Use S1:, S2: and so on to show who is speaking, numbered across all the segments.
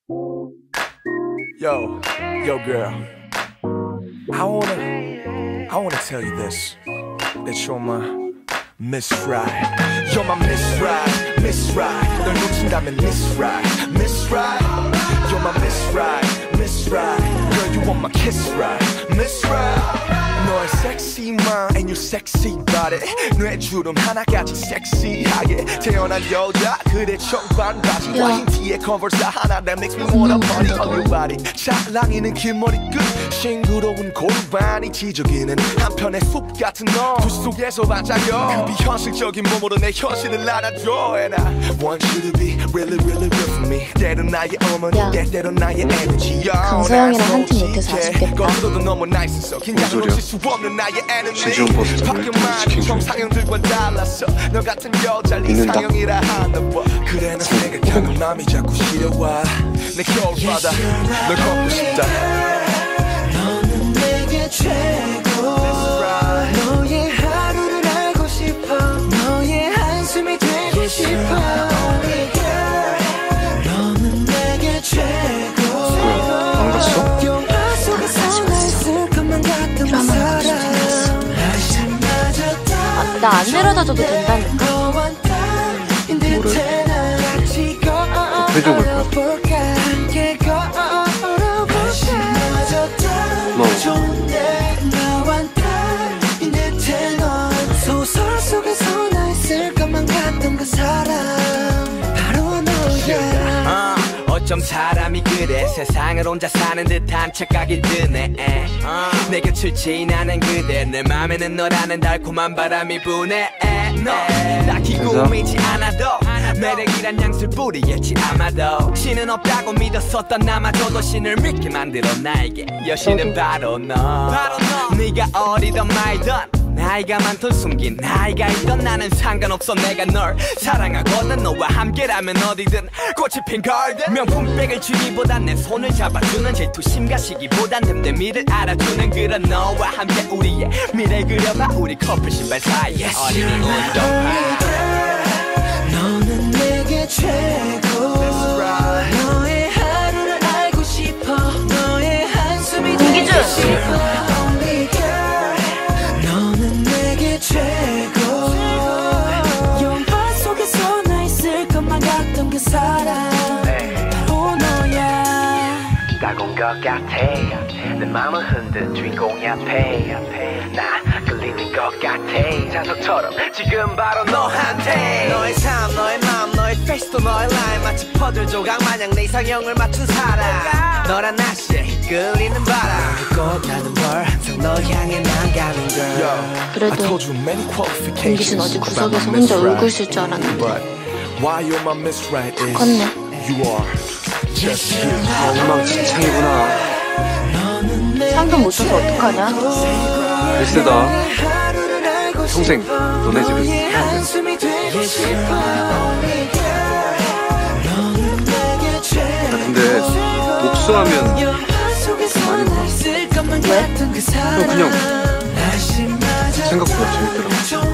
S1: Yo, girl. I wanna tell you this. That you're my Miss Right. You're my Miss Right, Miss Right. 널 놓친다면 Miss Right, Miss Right. You're my Miss Right, Miss Right. Girl, you want my kiss right, Miss Right. 너의 sexy mind and your sexy body. 뇌주름 하나같이 섹시하게 태어난 여자. 그대 청바지 바지와 흰 티에 컨버스 하나 that makes me wanna party on your body. 찰랑이는 긴 머리끝 싱그러운 골반이 지저귀는 한편의 숲 같은 너. 그 속에서 반짝여 그 비현실적인 몸으로 내 현실을 알아줘. And I want you to be really really good for me. 때론 나의 어머니 때때론 나의 에너지.
S2: 강서영이랑 한 팀 못해서 아쉽겠다.
S1: 거기서도 너무 나이스서 긴장을 놓칠 수 없는 나의 enemy. 밖에만 정상형들과 달랐어. 너 같은 여자를 이상형이라 하나 봐. 그래 난 생각하면 맘이 자꾸 시려와. 내 겨울바다 널 걷고 싶다.
S3: 너는 내게 최고. 너의 하루를 알고 싶어. 너의 한숨이 되고 싶어. 너는 내게 최고.
S4: 안 갔어?
S3: 영화 속에서 날 쓸 것만 같은 사람.
S2: 나 안 데려다줘도 된다니까.
S4: 뭐를? 해줘볼 거야.
S3: 소설 속에서 날 쓸 것만 같던 그 사람 바로 너야.
S5: 어쩜 사람이 그래. 세상을 혼자 사는 듯한 착각이 드네. 내 곁을 지나는 그대. 내 맘에는 너라는 달콤한 바람이 부네. 너 딱히 꾸미지 않아도 매력이란 양술뿌리겠지 아마도. 신은 없다고 믿었었던 나마저도 신을 믿게 만들어 나에게 여신은 바로 너. 네가 어리던 말던 나이가 많던 숨긴 나이가 있던 나는 상관없어. 내가 널 사랑하거든. 너와 함께라면 어디든 꽃이 핀 garden. 명품백을 주기보단 내 손을 잡아주는 질투심과 시기보단 됨됨이를 알아주는 그런 너와 함께 우리의 미래 그려봐. 우리 커플 신발 사이에 어린이 운동화.
S3: 너는 내게 최고. 너의 하루를 알고 싶어. 너의 한숨이 되고 싶어. 너는 내게 최고. 영화 속에서 나 있을 것만 같던 그 사람 바로 너야.
S5: 따가운 것 같아. 내 맘을 흔든 주인공이 앞에 나 끌리는 것 같아. 자석처럼 지금 바로 너한테. 너의 삶 너의 맘 너의 페이스도 너의 라인 마치 퍼즐 조각 마냥 내 이상형을 맞춘 사람. 너란 날씨에 끌리는 바람. 꽃나는 벌 항상 널 향해 난 가는 걸.
S2: 그래도 김기준 어제 구석에서 혼자 울고 있을 줄 알았는데 컸네.
S4: 엉망진창이구나.
S2: 상금 못 줘서 어떡하냐.
S4: 글쎄다. 평생 너네 집에서 나 근데 복수하면 많이 울어.
S2: 왜?
S4: 그냥 생각보다 재밌더라고.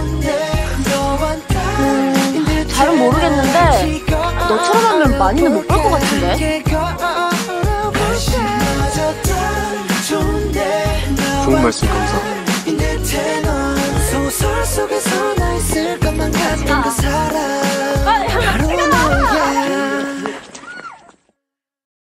S2: 잘은 모르겠는데 너처럼 하면 많이는 못 볼 것 같은데.
S4: 좋은 말씀 감사.
S3: 소설 속에서 나 있을 것만 같은 그 사람